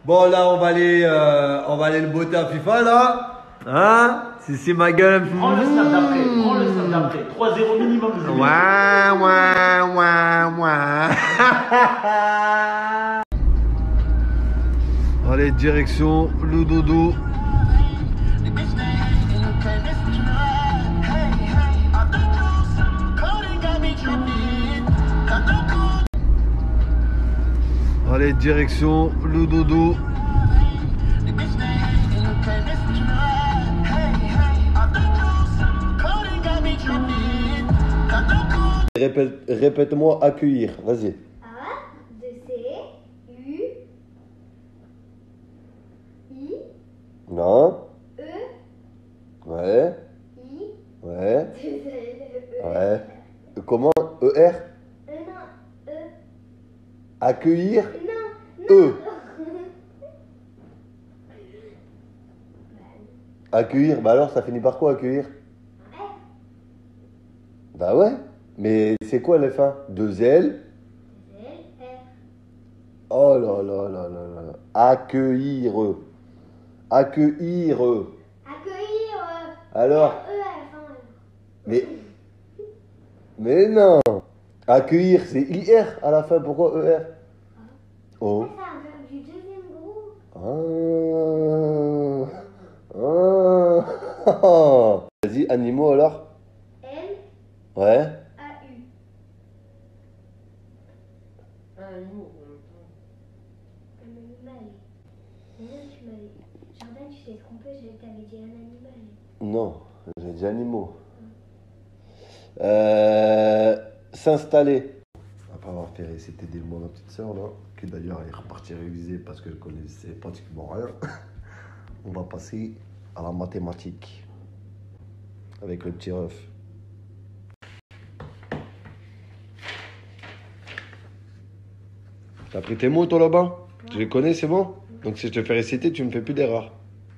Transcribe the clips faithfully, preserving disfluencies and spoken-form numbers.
Bon, là, on va aller, euh, on va aller le botter à FIFA, là. Hein? Si c'est ma gueule. Prends le snap d'après, prends le snap d'après. trois zéro minimum. Ouah, ouah, ouah, ouah. Allez, direction le dodo. Allez, direction le dodo. Répète, répète-moi accueillir, vas-y. A, deux C, U, I, Non. E, Ouais. I, Ouais. deux L, E. Ouais. Comment? E R? Euh, non, E. Accueillir? Non, non. E. Accueillir, bah alors ça finit par quoi accueillir? R. Bah ouais. Mais c'est quoi les fins? Deux L? Deux L, R. Oh là là là là là. Accueillir. Accueillir. Accueillir. euh, Alors? E à la fin. Mais. Mais non. Accueillir, c'est I R à la fin. Pourquoi E R? Oh. Ça, c'est un verbe du deuxième groupe. Ah. Ah. Vas-y, animaux alors? N, Ouais. A, U. Un animal. Un animal. Mais non, tu m'avais. Jordan, tu t'es trompé, je t'avais dit un animal. Non, j'ai dit animaux. Euh, S'installer. Après avoir fait réciter des mots à ma petite sœur là, qui d'ailleurs est repartie réviser parce que je connaissais pratiquement rien. On va passer à la mathématique avec le petit ref. T'as pris tes mots toi là-bas? Tu les connais, c'est bon? Donc si je te fais réciter, tu me fais plus d'erreur.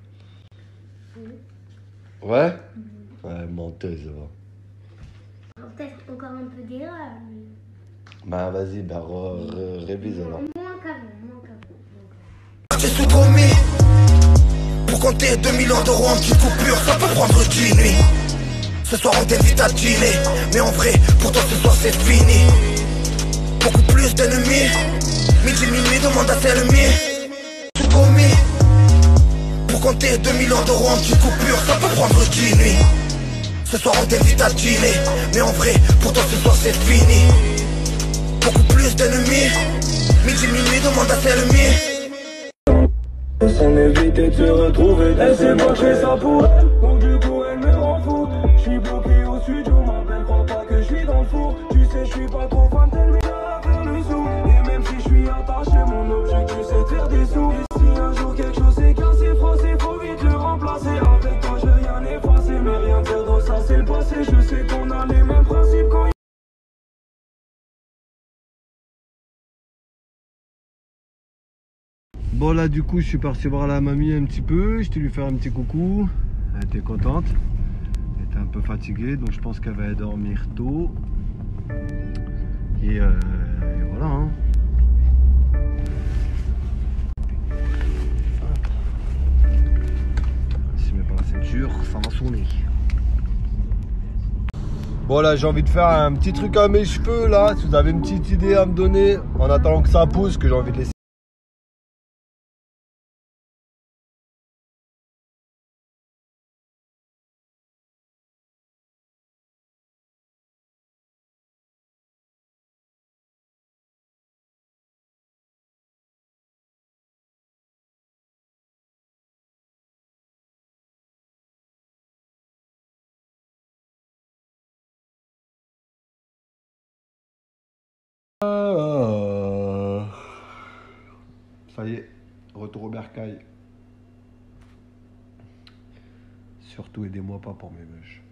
Ouais? Ouais, menteuse, va. Peut-être encore un peu d'erreur. Mais... Bah vas-y, bah re- re- révise alors. Moins qu'avant, moins qu'avant. J'ai tout promis pour compter deux millions d'euros en petite coupure, ça peut prendre dix nuits. Ce soir on t'invite à dîner, mais en vrai, pour toi ce soir c'est fini. Beaucoup plus d'ennemis, midi minuit demande à celle mie. Tout promis pour compter deux millions d'euros en petite coupure, ça peut prendre dix nuits. Ce soir on t'invite à dîner, mais en vrai, pour toi ce soir c'est fini. Beaucoup plus d'ennemis, midi minuit demande à celle mie. Sans éviter de se retrouver, laissez-moi que je fais ça pour elle. Donc du coup elle me rend fou. Je suis bloqué au studio, m'appelle, crois pas que je suis dans le four. Tu sais je suis pas trop fan d'elle, mais elle a fait le sou. Et même si je suis attaché, mon objectif c'est de faire des sous. Et si un jour quelque chose est cassé, français, faut vite le remplacer. Avec toi je vais rien effacer, mais rien perdre, ça c'est le passé. Je sais qu'on a les mêmes principes quand il... Bon là du coup je suis parti voir la mamie un petit peu, je t'ai lui faire un petit coucou. Elle était contente, elle était un peu fatiguée donc je pense qu'elle va dormir tôt. Et, euh, et voilà hein. Si je mets pas la ceinture, ça va sonner. Bon là j'ai envie de faire un petit truc à mes cheveux là, si vous avez une petite idée à me donner en attendant que ça pousse, que j'ai envie de laisser. Ah, ça y est, retour au bercail. Surtout aidez-moi pas pour mes mèches.